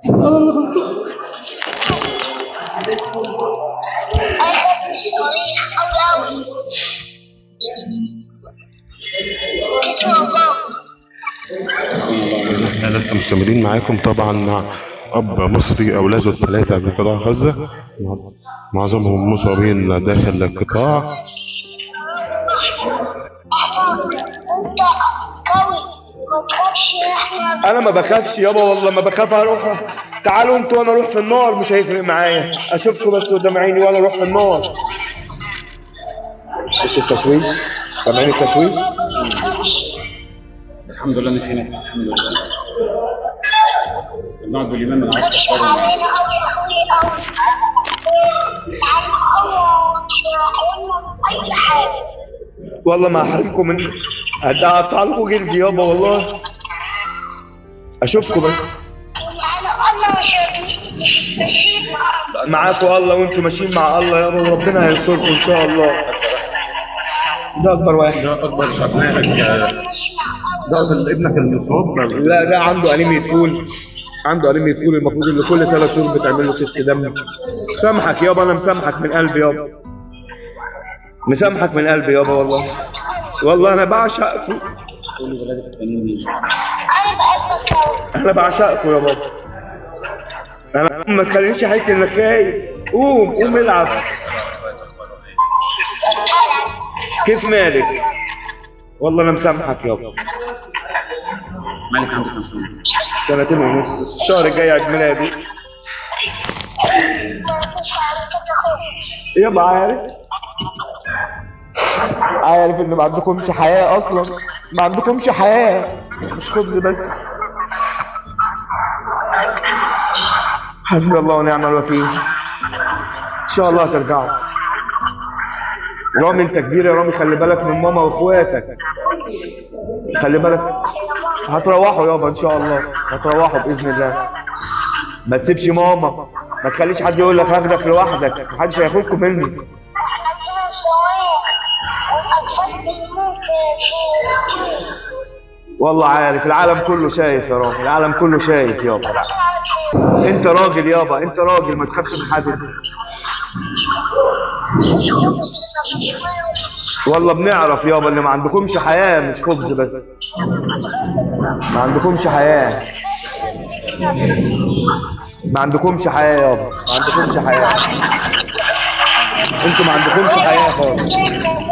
انا اللي غلطان. احنا لسه مستمرين معاكم طبعا مع اب مصري اولاده الثلاثه في قطاع غزه، معظمهم مصابين داخل القطاع. انا ما بخافش يابا، والله ما بخاف. اروح تعالوا انتوا وانا اروح في النار، مش هيفرق معايا. اشوفكم بس قدام عيني وانا اروح في النار. ايش التشويش؟ سامعين التشويش؟ الحمد لله نسينا. الحمد لله نقعد بالإيمان من عشرة. والله ما احرمكم من اقطع لكم جلدي يابا والله. اشوفكم بس. معاكم الله وانتم ماشيين مع الله يابا، وربنا هينصركم ان شاء الله. ده اكبر واحد. ده اكبر شبنائك. ده ابنك المصاب؟ لا ده عنده انيميا فول. عنده انيميا فول، المفروض ان كل 3 شهور بتعمل له تيست دم. مسامحك يابا، انا مسامحك من قلبي يابا. مسامحك من قلبي يابا والله. والله انا بعشق فول. انا بعشقكم يا بابا. انا ما تخلينيش احس انك خايف. قوم قوم العب. كيف مالك؟ والله انا مسامحك يابا. مالك عندك كم سنة؟ 2 ونص. الشهر الجاي عيد ميلادي. يابا عارف ان ما عندكمش حياة اصلا. ما عندكمش حياة، مش خبز بس. حسبي الله ونعم الوكيل. ان شاء الله هترجعوا. رامي انت كبير يا رامي، خلي بالك من ماما واخواتك. خلي بالك. هتروحوا يابا ان شاء الله، هتروحوا باذن الله. ما تسيبش ماما، ما تخليش حد يقول لك هاخدك لوحدك، محدش هياخدكم مني. والله عارف، العالم كله شايف يا رامي، العالم كله شايف يابا. انت راجل يابا، انت راجل، ما تخافش من حد. والله بنعرف يابا ان ما عندكمش حياة، مش خبز بس. ما عندكمش حياة. ما عندكمش حياة يابا، ما عندكمش حياة. انتوا ما عندكمش حياة خالص.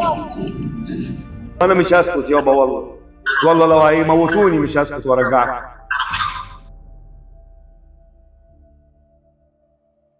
انا مش هسكت يابا والله. والله لو هيموتوني مش هسكت وارجعك.